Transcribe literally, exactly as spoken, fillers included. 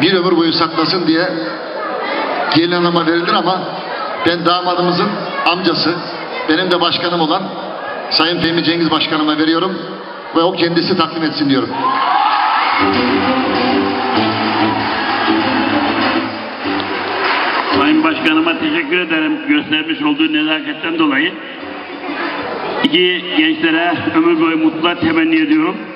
bir ömür boyu saklasın diye gelin hanıma verilir ama ben damadımızın amcası, benim de başkanım olan Sayın Fehmi Cengiz Başkanıma veriyorum ve o kendisi takdim etsin diyorum. Sayın Başkanıma teşekkür ederim göstermiş olduğu nezaketten dolayı. İki gençlere ömür boyu mutluluklar temenni ediyorum.